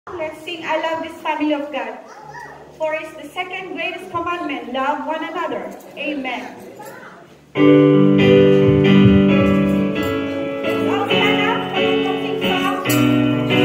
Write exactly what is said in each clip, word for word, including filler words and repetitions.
Let's sing I Love This Family of God. For it's the second greatest commandment, love one another. Amen. Let's all stand up for the closing song.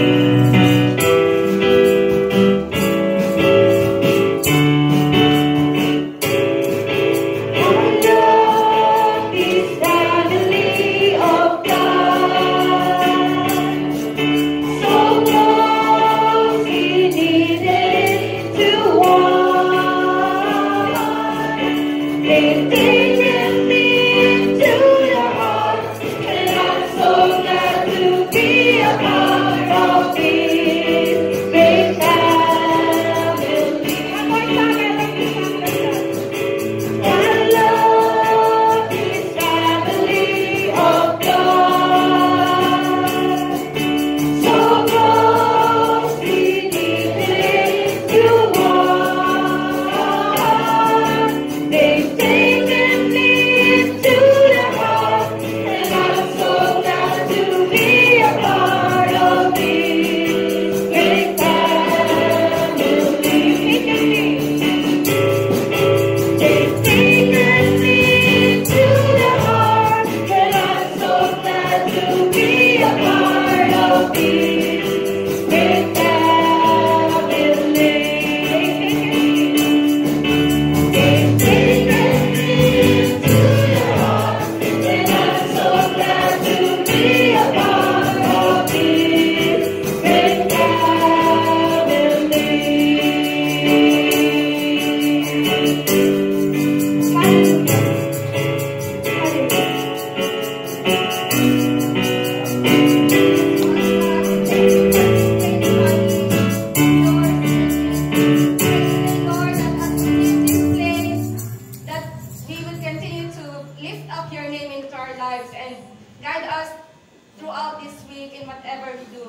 And guide us throughout this week in whatever we do.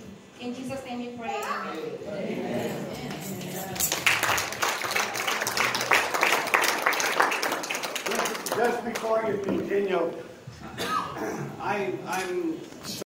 In Jesus' name we pray. Amen. Just before you continue, I, I'm